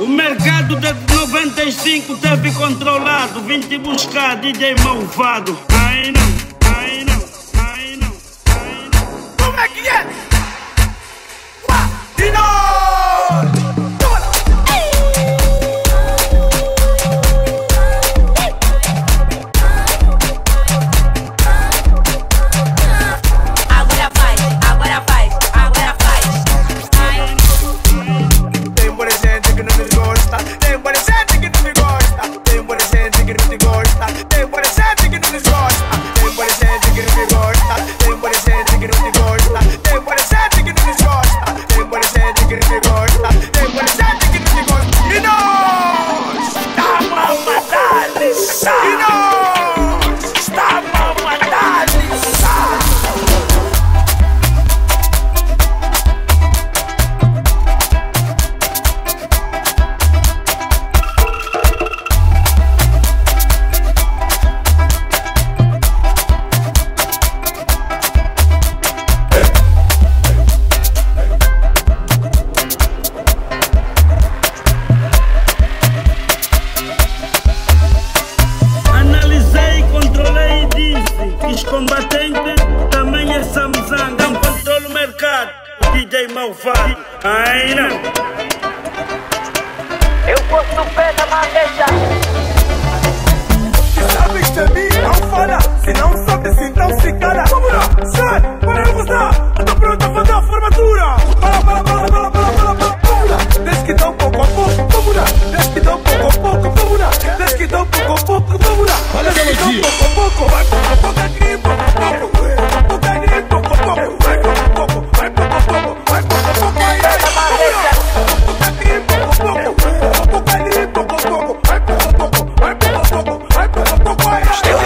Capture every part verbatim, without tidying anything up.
O mercado de noventa e cinco teve controlado. Vim te buscar, D J malvado. Ai não, ai não, ai não, ai não. Como é que é? De novo! Os combatentes também é Samsung. Não controla o mercado. D J malvado. Ai não. Eu gosto do pé da maneja. Se sabes de mim, não fala. Se não sabes, então se cala. Vamos lá, sai, para eu gostar. Eu tô pronto a fazer a formatura. Para, para, para, para, para, para, para. Vamos lá, desde que dá um pouco a pouco. Vamos lá, desde que dá um pouco a pouco. Vamos lá, desde que dá um pouco a pouco. Vamos lá, olha desde que dá um aqui. pouco a pouco. Vai pouco a pouco aqui, pouco a pouco. Vai pouco aqui, pouco a pouco. Vai pouco a pouco, vai pouco a pouco. Vai pouco a pouco aí. Pouco aqui, pouco a pouco. Pouco ali, pouco a pouco. Vai pouco a pouco, vai pouco a pouco. Vai pouco a pouco aí.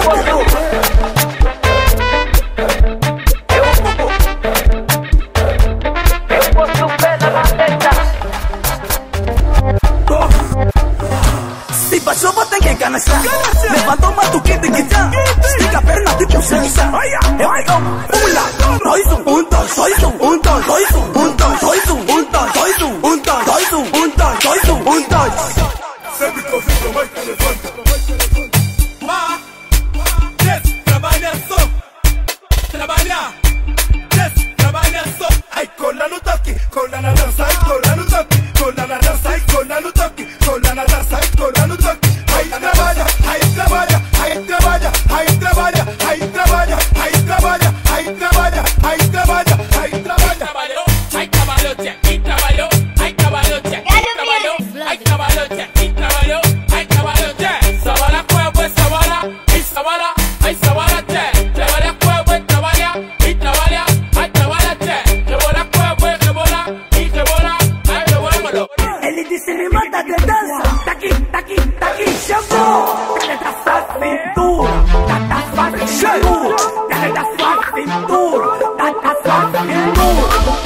Levanta o matuquinho de guitarra, estica a perna tipo salsa. Eu digo, vamos lá, dois, um, um, dois, dois, um, um, dois, dois, um, um, dois, dois, um, um, dois, dois, um, um, dois, dois, um, um, dois, dois, um, um, dois. Sempre que eu fico, vai que levanta. Vá, desce, trabalha só, trabalha, desce, trabalha só. Ai, cola no toque, cola na dança, ai, cola no toque, cola na dança, ai, cola no toque, cola na dança, ai, cola no toque. Aí trabalha, aí trabalha, aí trabalha, aí trabalha, aí trabalha, aí trabalha, aí trabalha, aí trabalha, aí trabalha. Trabalhou, aí trabalhou, tchê, e trabalhou, aí trabalhou, tchê, e trabalhou, aí trabalhou, tchê, e trabalhou, aí trabalhou, tchê. Sabala, cuerpo, sabala, y sabala, ay sabala, tchê. Trabalha, cuerpo, trabalha, y trabalha, ay trabalha, tchê. Rebola, cuerpo, rebola, y rebola, ay rebola. Ele disse me mata de dança, tá aqui, tá aqui, tá aqui, chamou. Cadê da sua cintura? Tá da sua cintura? Cadê da sua cintura? Tá da sua cintura?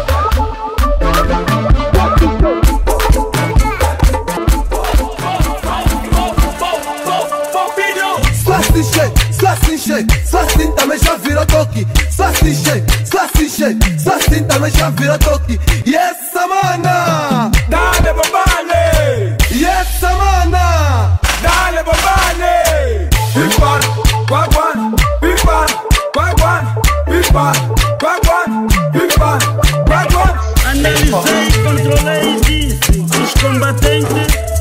Slastin também já virou toque. Slastin shake, slastin shake, slastin também já virou toque. E essa mana, Dale, bombale, e essa mana, dale, bombale. Pimpar, guaguan, pimpar, guaguan, pimpar, guaguan, pimpar, guaguan. Analisei, controlei e disse: os combatentes